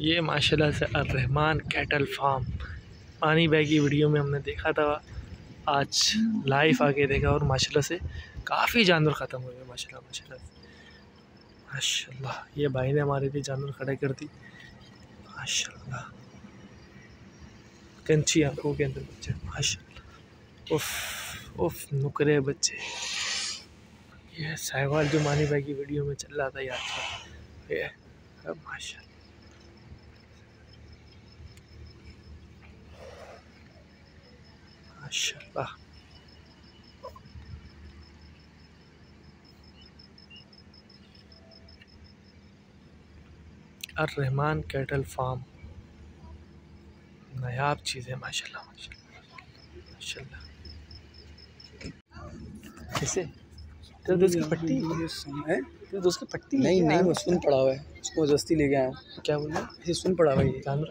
ये माशाल्लाह से अर्रहमान कैटल फार्म पानी भाई की वीडियो में हमने देखा था, आज लाइव आके देखा और माशाल्लाह से काफ़ी जानवर ख़त्म हुए हैं। माशाल्लाह माशाल्लाह माशाल्लाह। ये भाई ने हमारे लिए जानवर खड़े कर दी माशाल्लाह। कंची आंखों के अंदर बच्चे माशाल्लाह। उफ उफ नुकरे बच्चे। ये सहवाल जो मानी भाई की वीडियो में चल रहा था यार, ये माशाल्लाह माशाल्लाह। अर्रहमान कैटल फार्म नायाब चीज़ है माशाल्लाह माशाल्लाह माशाल्लाह। कैसे तेरे दोस्त की पट्टी है? तेरे दोस्त की पट्टी नहीं नहीं, वो सुन पड़ा हुआ है, उसको जस्ती ले गया। क्या बोल रहा है? ऐसे सुन पड़ा हुआ है ये जानवर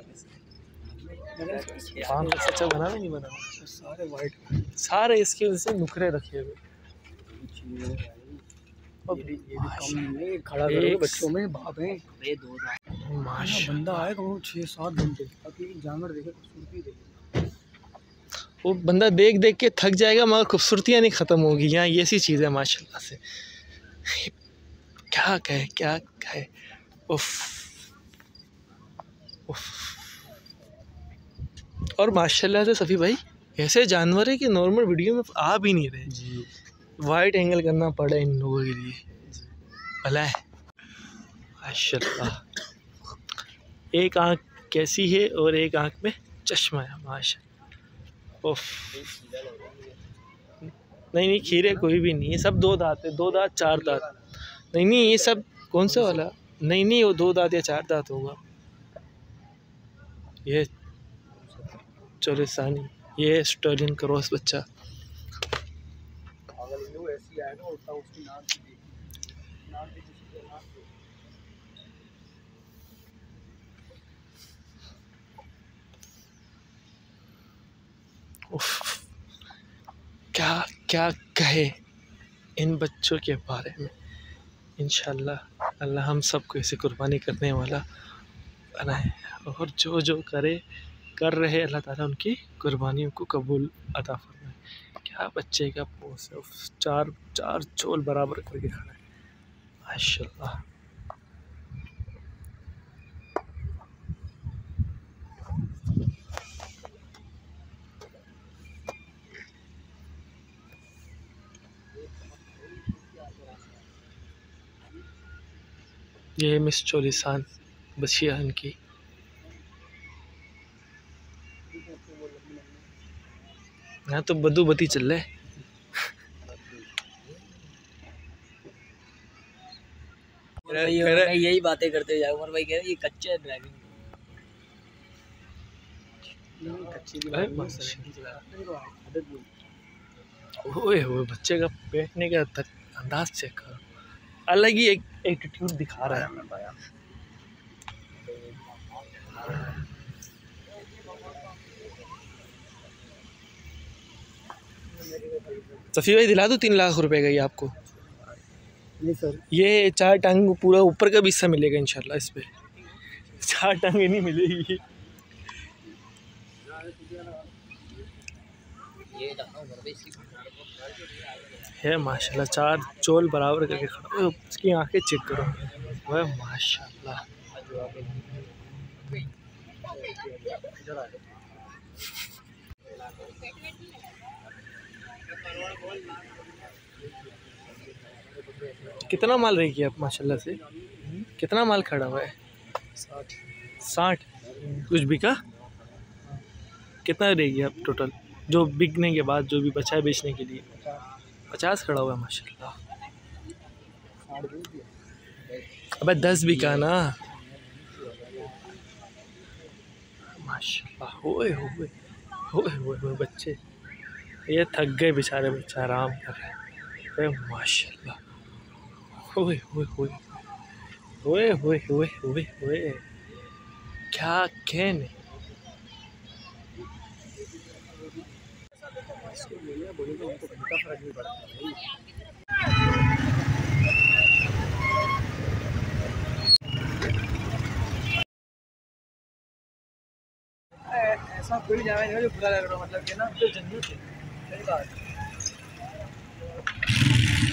फार्म का अच्छा बना नहीं बना, सारे वाइट, सारे इसकी वजह से नुकरे रखे हुए। ये भी कम नहीं है, खड़ा करो बच्चों में बाप है। माशाल्लाह बंदा आएगा वो 6-7 घंटे अभी जानवर देखे, खूबसूरती देखे, वो बंदा देख देख के थक जाएगा मगर खूबसूरतियाँ नहीं ख़त्म होगी। यहाँ ये सी चीज़ है माशाल्लाह से, क्या कहे क्या कहे। उफ उफ। और माशाल्लाह से सफ़ी भाई ऐसे जानवर है कि नॉर्मल वीडियो में आ भी नहीं रहे जी। वाइड एंगल करना पड़ा इन लोगों के लिए, भला है माशाल्लाह। एक आँख कैसी है और एक आँख में चश्मा है माशाल्लाह। उफ नहीं नहीं, खीरे कोई भी नहीं है, सब 2 दांत है, 2 दांत 4 दांत। नहीं नहीं, ये सब कौन सा वाला? नहीं नहीं, वो 2 दांत या 4 दांत होगा। ये चोलिसानी, ये ऑस्ट्रेलियन क्रॉस बच्चा। उफ, क्या क्या कहे इन बच्चों के बारे में। इंशाल्लाह अल्लाह हम सबको ऐसे कुर्बानी करने वाला बनाए, और जो जो करे कर रहे अल्लाह ताला उनकी कुर्बानियों को कबूल अता फरमाए। क्या बच्चे का पोस है, चार चार चोल बराबर करके खड़ा है माशाल्लाह। ये मिस चोलिसान बचिया इनकी। यहाँ तो बदू बदी चल रहा है। यही बातें करते जाओ। उमर भाई कह रहे ये कच्चे है ड्राइविंग, ओए होए बच्चे का बैठने का अंदाज चेक करो, अलग ही एक एटीट्यूड दिखा रहा है। सफ़ी भाई दिला दूँ 3 लाख रुपए का ये आपको? नहीं सर, ये 4 टांग पूरा ऊपर का भी हिस्सा मिलेगा इंशाल्लाह। इस पे 4 टांगे नहीं मिलेगी। है माशाल्लाह, 4 चोल बराबर करके खड़ा। उसकी आंखें चेक करो, वह माशाल्लाह। कितना माल रही है आप माशाल्लाह से? कितना माल खड़ा हुआ है? 60 कुछ बिका? कितना रहेगी आप टोटल जो बिकने के बाद जो भी बचा है बेचने के लिए? 50 खड़ा हुआ है माशाल्लाह। अबे 10 बिका ना माशाल्लाह। होए होए होए होए बच्चे, ये थक गए बेचारे, बच्चे आराम कर रहे हैं माशाल्लाह। होए होए होए होए होए होए होए होए, क्या कहने। फर्क नहीं पड़ता। कोई जानवर नहीं है जो बुरा लग रहा हो, मतलब कि ना तो जन्नत है, सही बात।